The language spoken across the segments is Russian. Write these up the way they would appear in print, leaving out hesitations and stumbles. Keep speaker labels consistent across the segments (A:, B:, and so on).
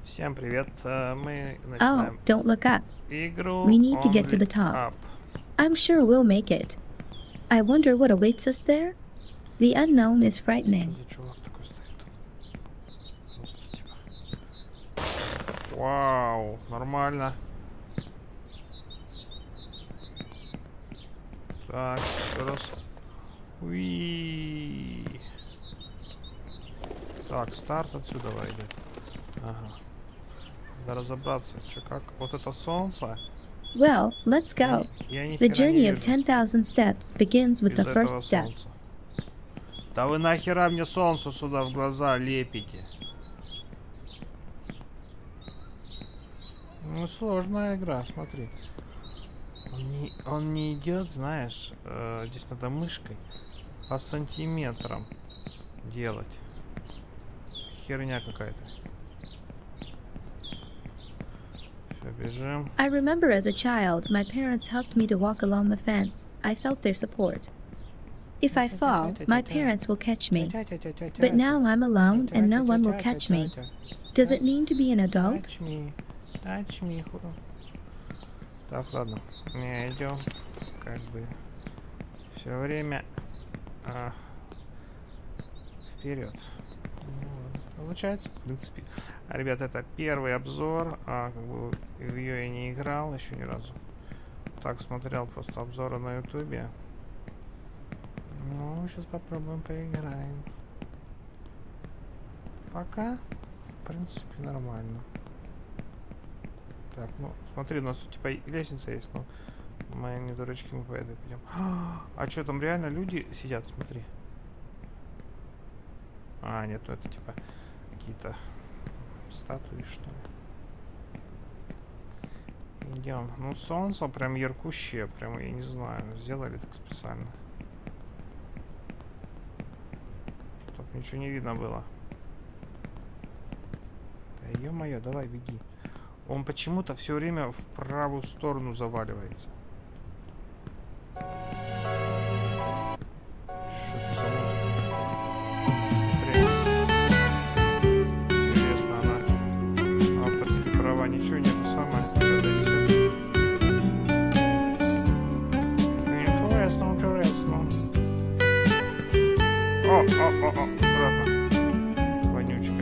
A: Всем привет. Мы
B: Oh,
A: начинаем
B: don't look up.
A: игру
B: We need to get to
A: Only
B: the top.
A: Up.
B: I'm sure we'll make it. I wonder what awaits us there? The unknown is
A: Что
B: frightening.
A: за чувак такой стоит тут? Просто типа. Вау, нормально. Так, еще раз. Уи. Так, старт отсюда идет. Ага. Надо разобраться, что как. Вот это солнце.
B: Well, let's go.
A: Я ни
B: The
A: хера не
B: journey of
A: вижу
B: 10,000 steps begins with
A: из
B: the
A: этого
B: first step.
A: солнца. Да вы нахера мне солнце сюда в глаза лепите? Ну, сложная игра, смотри. Он не идет, знаешь, здесь надо мышкой по сантиметрам делать. Херня какая-то. Все, бежим.
B: I remember as a child, my parents helped me to walk along the fence. I felt their support. If I fall, my parents will catch me. But now I'm alone and no one will catch me. Does it mean to be an adult?
A: Touch me. Так, ладно. Мы идем как бы все время вперед. Получается, в принципе. Ребята, это первый обзор. Как бы в ее я не играл еще ни разу. Так, смотрел просто обзоры на ютубе. Ну, сейчас попробуем поиграем. Пока, в принципе, нормально. Так, ну, смотри, у нас тут типа лестница есть, но мы не дурачки, мы по этой пойдем. А что, там реально люди сидят, смотри. А, нет, ну это типа какие-то статуи, что ли. Идем. Ну, солнце прям яркущее, прям, я не знаю, сделали так специально. Чтоб ничего не видно было. Да ё-моё, давай, беги. Он почему-то все время в правую сторону заваливается. Что это за музыка? Интересно, она авторские права, ничего нету, самое. Интересно. О, аккуратно. Вонючка.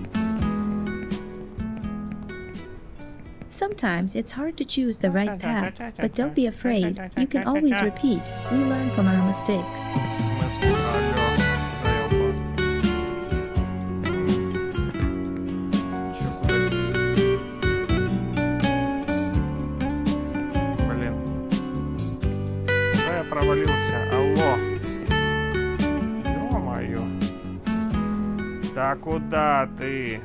B: Sometimes it's hard to choose the right path, but don't be afraid. You can always repeat. We learn from our mistakes.
A: В смысле? Алло. Куда я упал? Чё, куда? Блин. Куда я провалился? Алло. Ё-моё. Да куда ты?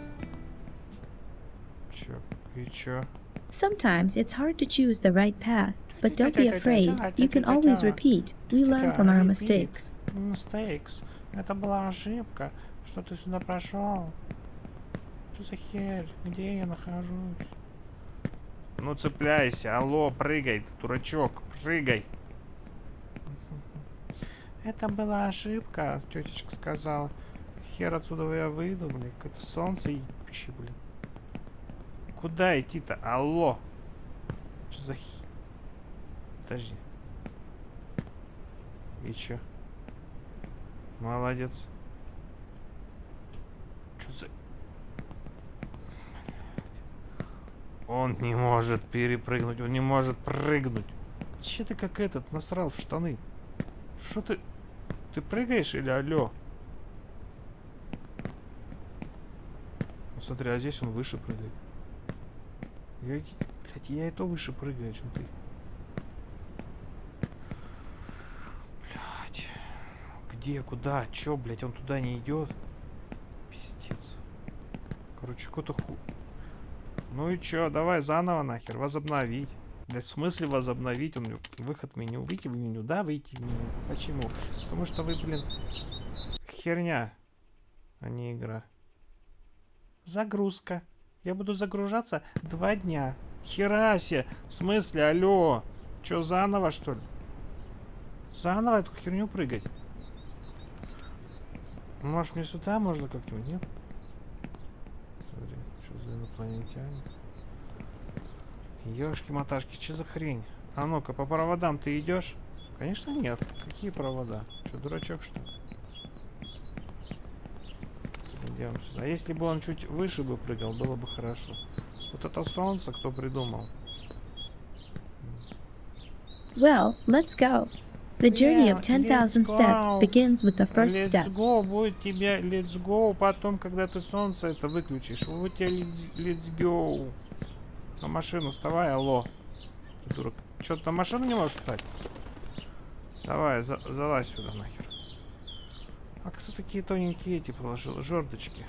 A: Чё? И чё?
B: Sometimes it's hard to choose the right path, but don't be afraid. You can always repeat. We learn from our mistakes.
A: Mistakes. Это была ошибка, что ты сюда прошел. Что за херь? Где я нахожусь? Ну цепляйся, алло, прыгай, ты дурачок, прыгай. Это была ошибка, тетечка сказала. Хер отсюда я выйду, блин, какое-то солнце ебучее, блин. Куда идти-то? Алло. Что за хи... Подожди. И чё? Молодец. Что за... Он не может перепрыгнуть, он не может прыгнуть. Че ты как этот насрал в штаны? Что ты... Ты прыгаешь или алло? Ну, смотри, а здесь он выше прыгает. Блядь, я и то выше прыгаю, чем ты. Блядь. Где, куда, чё, блядь, он туда не идет? Пиздец. Короче, какой-то ху... Ну и чё, давай заново нахер, возобновить. Блядь, в смысле возобновить? Он выход в меню. Выйти в меню, да, выйти в меню. Почему? Потому что вы, блин, херня, а не игра. Загрузка. Я буду загружаться 2 дня. Херасе. В смысле, алло? Чё, заново, что ли? Заново эту херню прыгать? Может, мне сюда можно как-нибудь, нет? Смотри. Что за инопланетяне? Ёшки-маташки, что за хрень? А ну-ка, по проводам ты идешь? Конечно нет. Какие провода? Что, дурачок, что ли? Идем сюда. Если бы он чуть выше бы прыгал, было бы хорошо. Вот это солнце кто придумал?
B: Well, let's go. The journey of 10,000 steps begins with the first step.
A: Let's go, будет тебе let's go, потом, когда ты солнце это выключишь. Вот тебе let's go. На машину вставай, алло. Ты дурак. Чё, ты на машину не можешь встать? Давай, залазь сюда нахер. А кто такие тоненькие эти положил? Жердочки.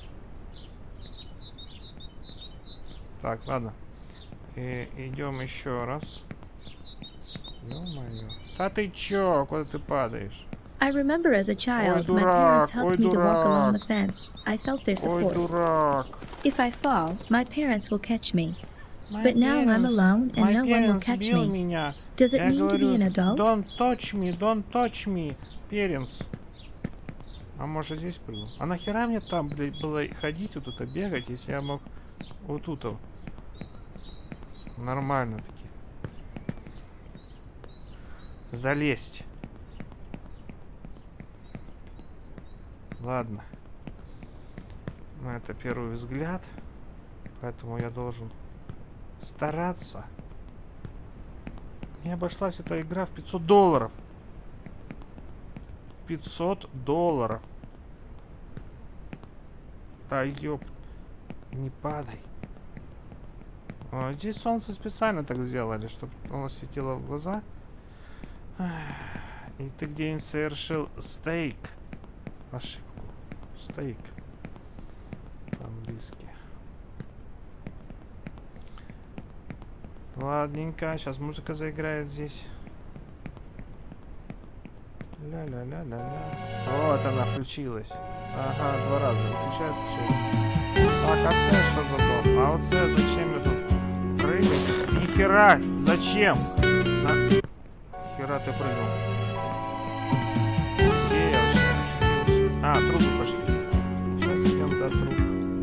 A: Так, ладно. Идем еще раз. Ё-моё. Да ты чё? Куда ты падаешь?
B: I remember as a child, my parents helped me to walk along the fence. I felt their support. If I fall, my parents will catch me. But now I'm alone and no one will catch me. Does it mean to be an adult?
A: Don't touch me, parents. А может здесь прыгну? А нахера мне там, блядь, было ходить, вот это бегать, если я мог вот тут нормально таки залезть? Ладно. Ну, это первый взгляд. Поэтому я должен стараться. Мне обошлась эта игра в $500. В $500. Да ёп. Не падай. О, здесь солнце специально так сделали, чтобы оно светило в глаза. И ты где-нибудь совершил стейк. Ошибку. Стейк. По-английски. Ладненько. Сейчас музыка заиграет здесь. Ля-ля-ля-ля-ля. Вот она включилась. Ага, 2 раза. Включается, включается. Так, а С что за дом? А вот С зачем я тут прыгать? Нихера! Зачем? Хера ты прыгнул. Где я вообще очутился? А, трубы пошли. Сейчас идем до труб.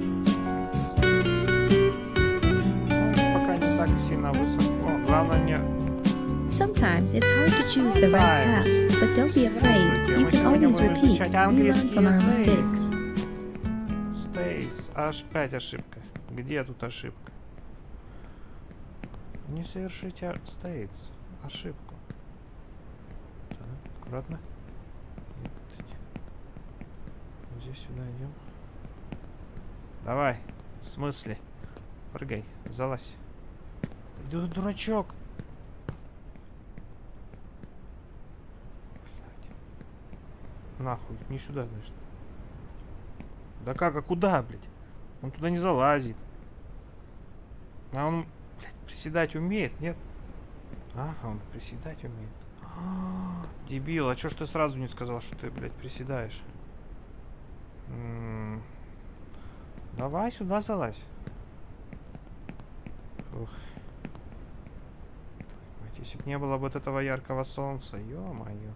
A: Ну, пока не так сильно высоко. Главное не...
B: Sometimes it's hard to choose the right path, but don't be afraid. You can always repeat and learn from our mistakes.
A: Stays. Аж 5 ошибка. Где тут ошибка? Не совершите states. Ошибку. Так, аккуратно. Здесь сюда идем. Давай. В смысле? Прыгай. Залазь. Да, дурачок. Нахуй, не сюда, значит. Да как, а куда, блядь? Он туда не залазит. А он, блядь, приседать умеет, нет? Ага, он приседать умеет. Дебил, а чё ж ты сразу не сказал, что ты, блядь, приседаешь? Давай сюда залазь. Ух. Если бы не было вот этого яркого солнца, ё-моё.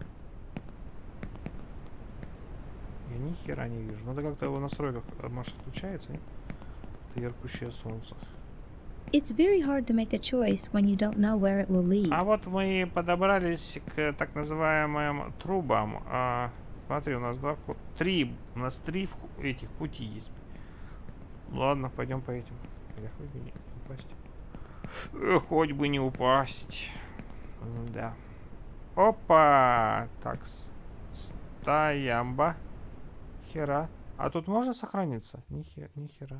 A: Я ни хера не вижу. Надо как-то его в настройках, может, отключается, нет? Это яркущее солнце.
B: It's very hard to make a choice when you don't know where it will lead.
A: А вот мы подобрались к так называемым трубам. Смотри, у нас 2 хода. 3. У нас 3 этих пути есть. Ладно, пойдем по этим. Хотя хоть бы не упасть. Хоть бы не упасть. Да. Опа! Так. Стоямба. Хера. А тут можно сохраниться? Ни хера.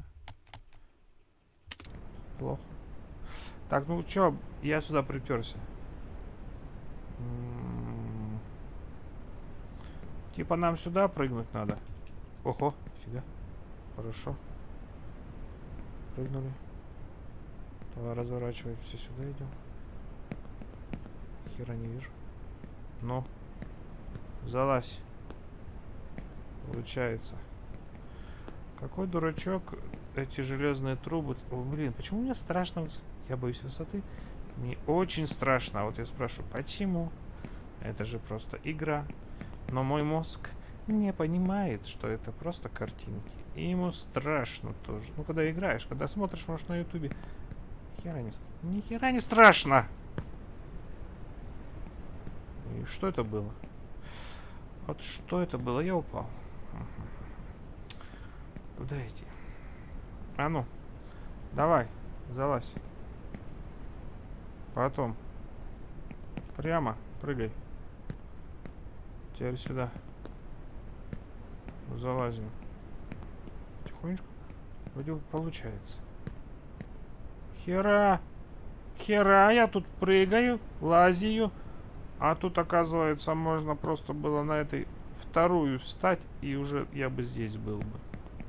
A: Плохо. Так, ну чё, я сюда приперся. Типа нам сюда прыгнуть надо. Ого, фига. Хорошо. Прыгнули. Давай разворачивай, все сюда идем. Хера не вижу. Ну. Залазь. Получается. Какой дурачок эти железные трубы. О, блин, почему мне страшно? Я боюсь высоты. Мне очень страшно. А вот я спрашиваю, почему? Это же просто игра. Но мой мозг не понимает, что это просто картинки. И ему страшно тоже. Ну, когда играешь, когда смотришь, может, на ютубе, ни хера не страшно. И что это было? Вот что это было? Я упал. Куда идти? А ну, давай, залазь. Потом. Прямо прыгай. Теперь сюда. Залазим. Тихонечку. Вроде бы получается. Хера! Хера, я тут прыгаю, лазию. А тут, оказывается, можно просто было на этой вторую встать, и уже я бы здесь был бы.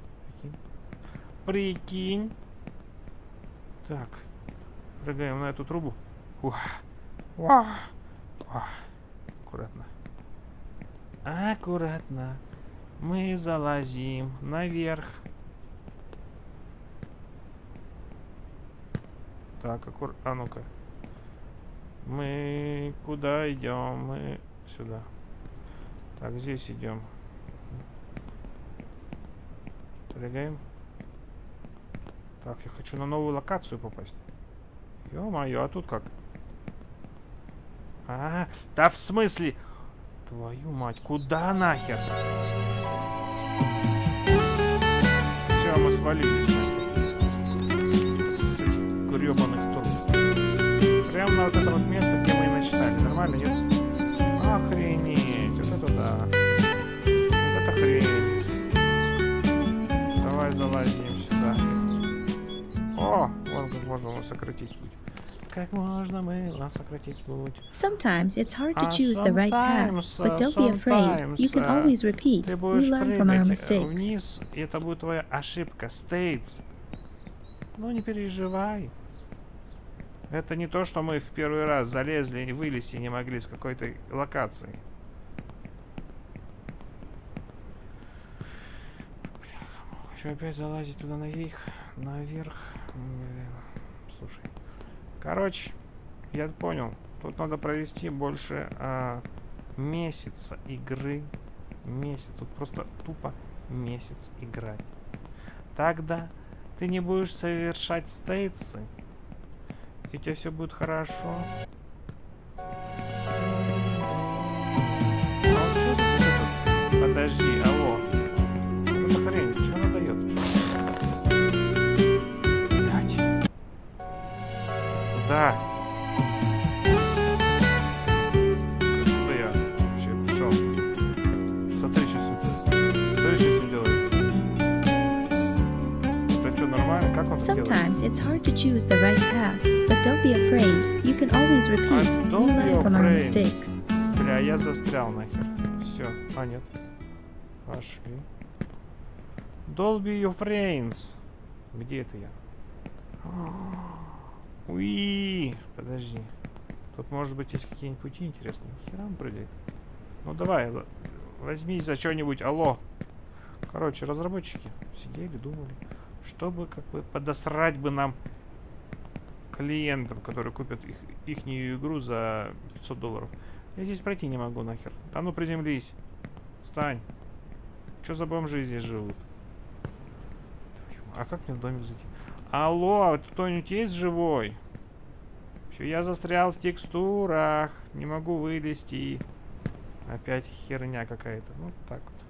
A: Прикинь. Так. Прыгаем на эту трубу. Аккуратно. Аккуратно. Мы залазим наверх. Так, а ну-ка. Мы куда идем? Мы сюда. Так, здесь идем. Прыгаем. Так, я хочу на новую локацию попасть. Ё-моё, а тут как? Да в смысле? Твою мать, куда нахер? Все, мы свалились нахер. С этих грёбаных труб. Прямо на вот это вот место, где мы и начинали. Нормально, нет? Охренеть, вот это да. Вот это хрень. Давай залазим сюда. О, вон как можно сократить путь. Как можно мыло сократить путь.
B: Sometimes it's hard to choose the right path, but don't be afraid. You can always repeat. We learn from our mistakes.
A: Вниз, и это будет твоя ошибка. States. Ну не переживай. Это не то, что мы в первый раз залезли и вылезти не могли с какой-то локации. Хочу опять залазить туда наверх. Наверх. Блин. Слушай. Короче, я понял. Тут надо провести больше месяца игры. Месяц. Тут просто тупо месяц играть. Тогда ты не будешь совершать стейтсы. И тебе все будет хорошо. А вот что тут это? Подожди, алло. Вот эта хрень, что она дает? Блять. Куда? Куда я вообще пришел? Смотри, что с ним делает. Это что, нормально? Как он это делает?
B: Sometimes it's hard to choose the right path, but don't be afraid. You can always repeat. We learn from our mistakes.
A: Бля, я застрял нахер. Все. А, нет. Пошли. Don't be your friends. Где это я? Уи! Подожди. Тут, может быть, есть какие-нибудь пути интересные. Хера он прыгает. Ну, давай, возьмись за что-нибудь. Алло. Короче, разработчики сидели, думали, чтобы как бы подосрать бы нам клиентам, которые купят ихнюю игру за $500. Я здесь пройти не могу нахер. А ну приземлись. Встань. Что за бомжи здесь живут? А как мне в домик зайти? Алло, а кто-нибудь есть живой? Еще я застрял в текстурах. Не могу вылезти. Опять херня какая-то. Ну, так вот.